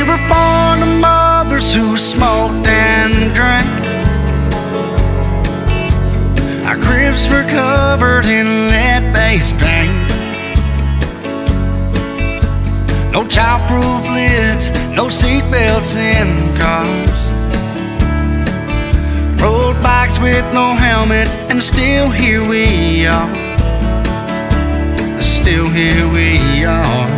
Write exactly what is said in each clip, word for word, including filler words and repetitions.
were born to mothers who smoked and drank. Our cribs were covered in lead-based paint. No childproof lids, no seatbelts in cars. Road bikes with no helmets, and still here we are. Still here we are.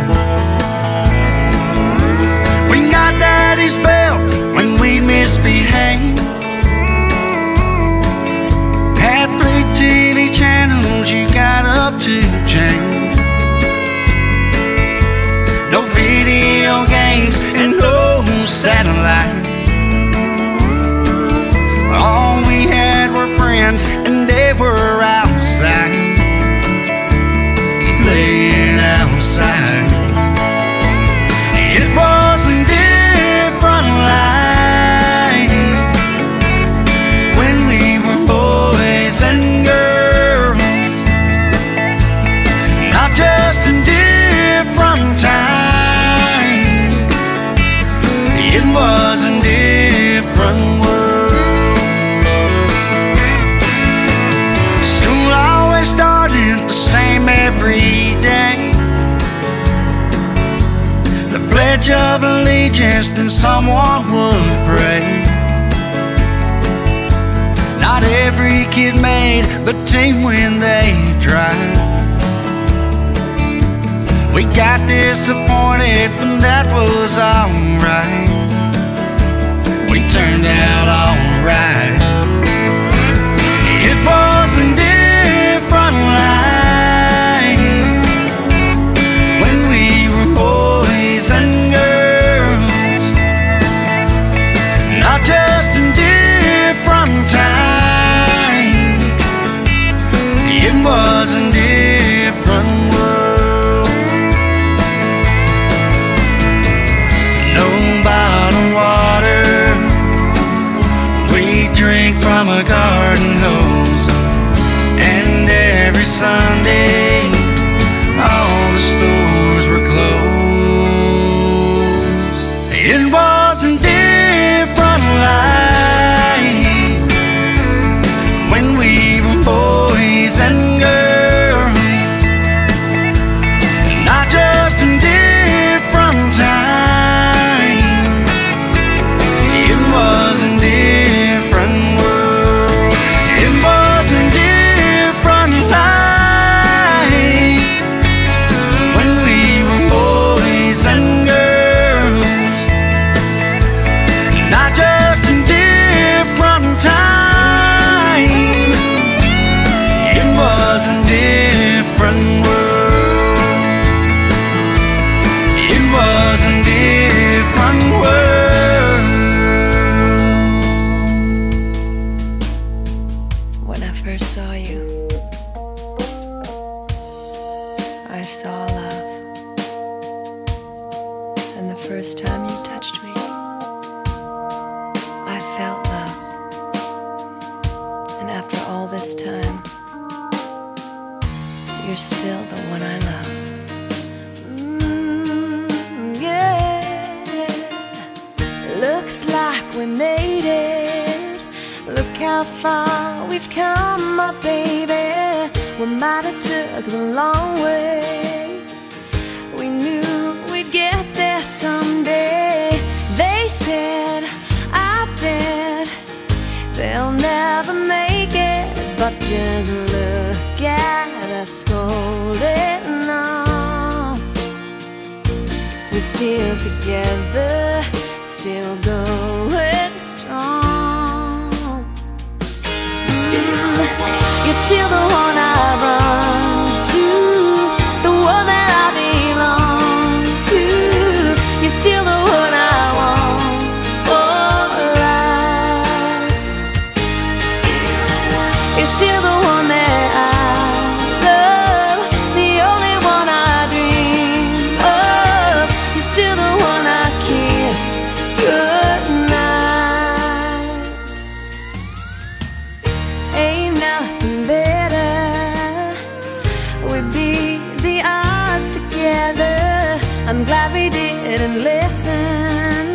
We got daddy's belt when we misbehaved. Had three T V channels you got up to change. No video games and no satellite. All we had were friends, and they were outside, playing outside. It was a different life when we were boys and girls. Not just a different time, it was a different world. School always started the same every day. The Pledge of Allegiance, then someone would pray. Not every kid made the team when they tried. We got disappointed, but that was alright. We turned out alright. It was a different life when we were boys and girls. Not just a different time, it was a different world. No bottled water, we drink from a garden hose. And every Sunday, all the stores were closed. It was a different life when we were boys and girls. Not just a different time, it was a different world. It was a different life when we were boys and girls. Not just a different time, it was a different world. It was a different world. When I first saw you, I saw love. And the first time you touched me, I felt love. And after all this time, you're still the one I love. Mm, yeah. Looks like we made it. Look how far we've come, my baby. We might have took the long way. We knew we'd get there someday. They said, I bet they'll never make it. But just look at us holding on. We're still together, still going strong. Still, you're still the one I run to, the one that I belong to. You're still the one I want for life. You're still the one that I love, the only one I dream of. You're still the one I kiss goodnight. Ain't nothing better. We beat the odds together. I'm glad we didn't listen.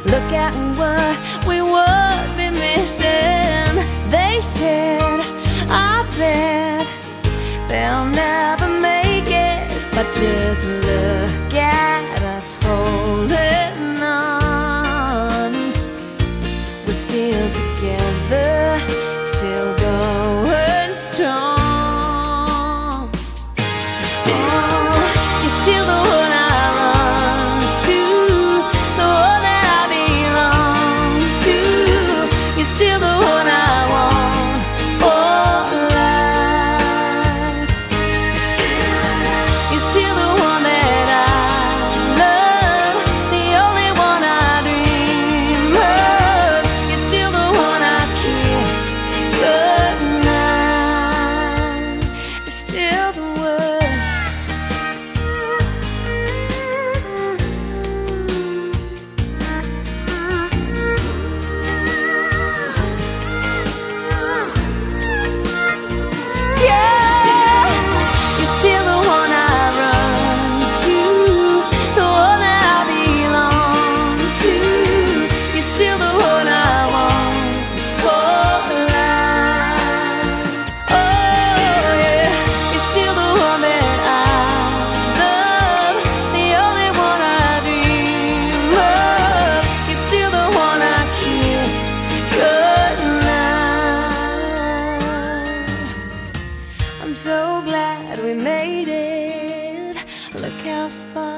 Look at what we would be missing. They said, I bet they'll never make it, but just look at us holding on. We're still together, still going strong. Still, you're still the one I run to, the one that I belong to. You're still the one I want for life. You're still, you're still the one that I love, the only one I dream of. You're still the one I kiss goodnight. You're still the one. I'm so glad we made it. Look how far